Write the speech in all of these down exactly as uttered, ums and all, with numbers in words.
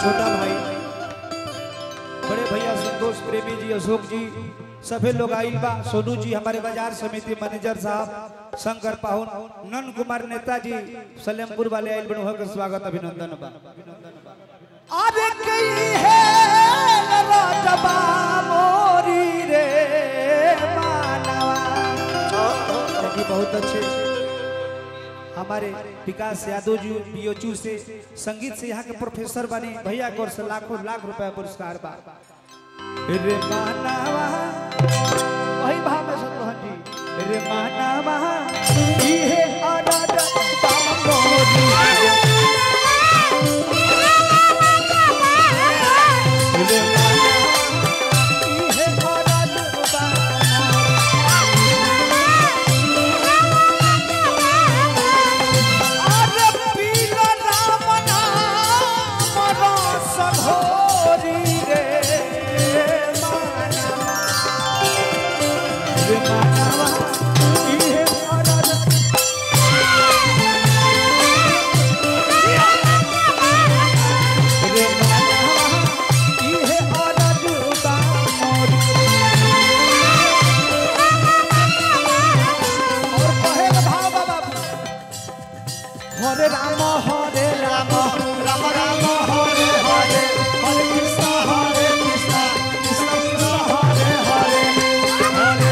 छोटा भाई बड़े भैया संतोष प्रेमी जी, अशोक जी, सभी लोग आइल बा। सोनू जी हमारे बाजार समिति मैनेजर साहब, शंकर पाहुन, नंद कुमार नेताजी सलेमपुर वाले आइल बन के स्वागत अभिनंदन बा। अरे कई है राजबा मोरी रे मानवा, बहुत अच्छे हमारे विकास यादव जी बीओचू से संगीत से यहाँ के प्रोफेसर बने भैया को लाखों लाख रुपया पुरस्कार बा। रे मानवा वही भाव में सतरोहन जी, रे मानवा ये आराध बामोरी रे हरे राम हरे राम राम राम हरे हरे हरे कृष्ण हरे कृष्ण कृष्ण कृष्ण हरे हरे हरे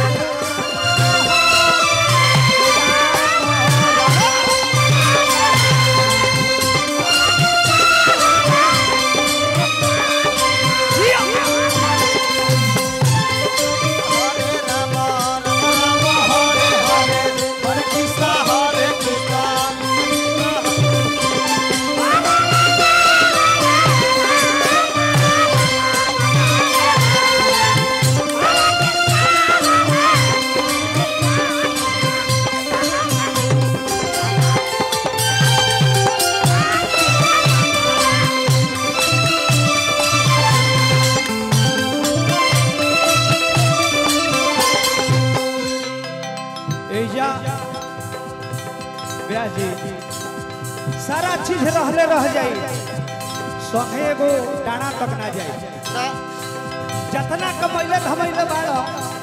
सारा चीज रहले रह जाई, संगे एगो डाना तक ना जाए। जतना कमैले धमैले बाड़ो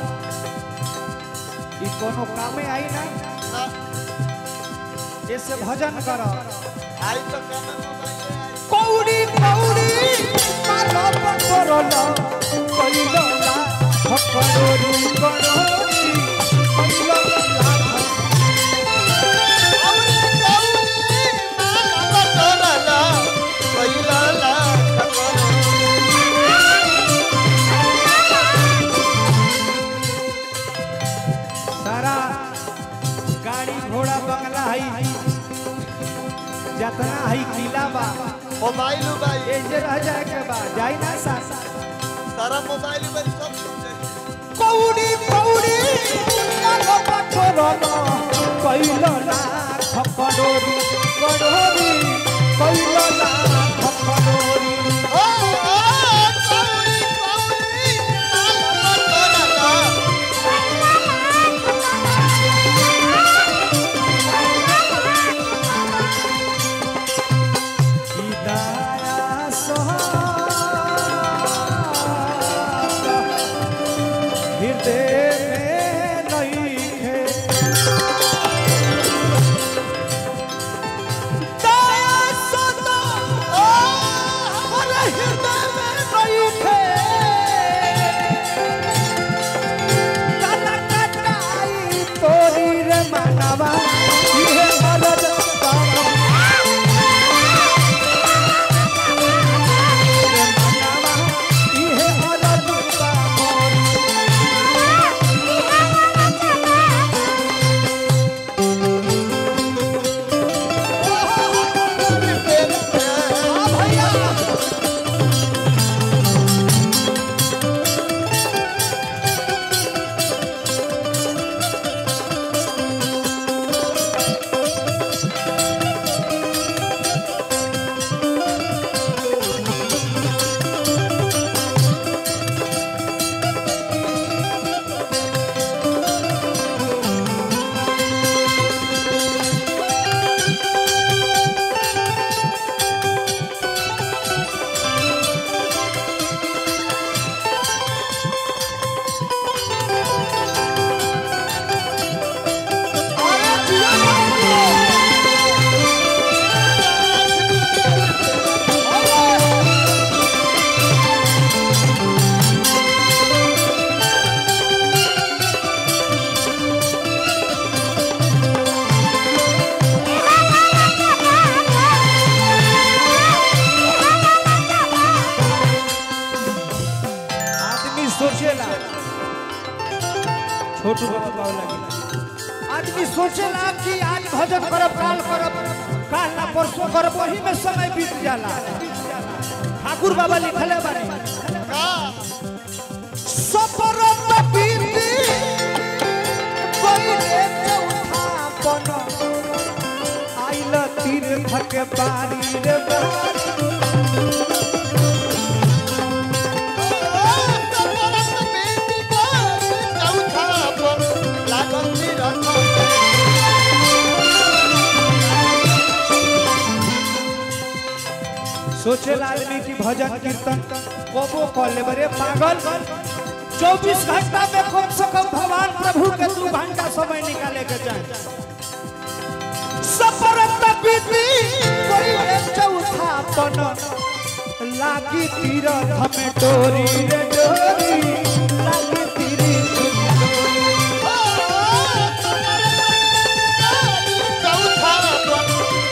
ई कोनो कामे आई ना, जैसे भजन करो आई तो कामे कौड़ी कौड़ी मारो पकड़लो कइलो ला पकड़ोरी करोरी कइलो ला जतना है किला बा मोबाइल बा ये जे रह जाए के बा जाई ना साथ सारा मोबाइल में सब कौड़ी कौड़ी आलो पठोरो कइलो ना खपड़ोरी कड़ोरी कइलो ना खपड़ोरी ओ कौड़ी कौड़ी आलो छोटू बाबा पाव लगी आदमी सोचेला कि आज भजन करब काल करब काल ना परसों करब वही में समय बीत जाला ठाकुर बाबा लिखले बानी का सफरत बीती पहिले चौथा पन आइल तीर्थ के बारी रे बारी सोचेला आदमी की भजन कीर्तन कोबो कर ले बरे पागल चौबीस घंटा में कम से कम भगवान प्रभु के दो घंटा समय निकाले के चाहे सफरत बीती पहिले चौथा पन लागी तीरथ में डोरी रे डोरी लागी तीरथ में डोरी चौथा पन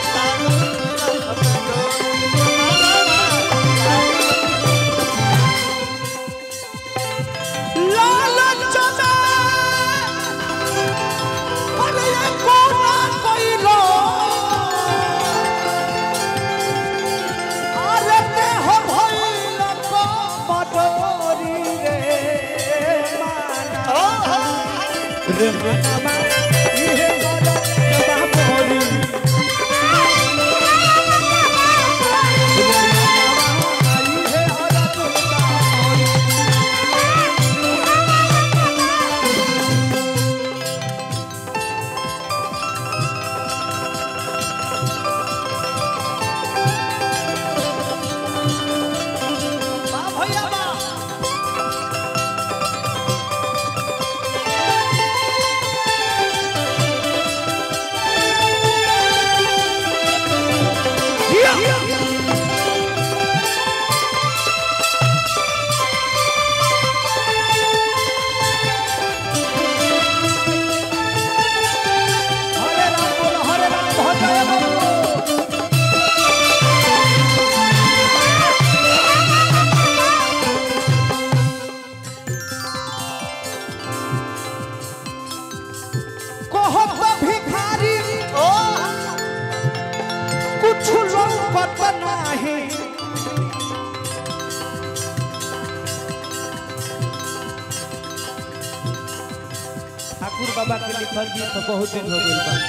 ठाकुर बाबा के लिखल गीत बहुत दिन हो गइल बा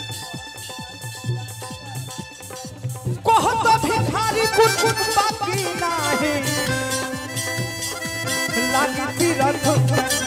कहत भिखारी कुछ बाकी नाही लागी तीरथ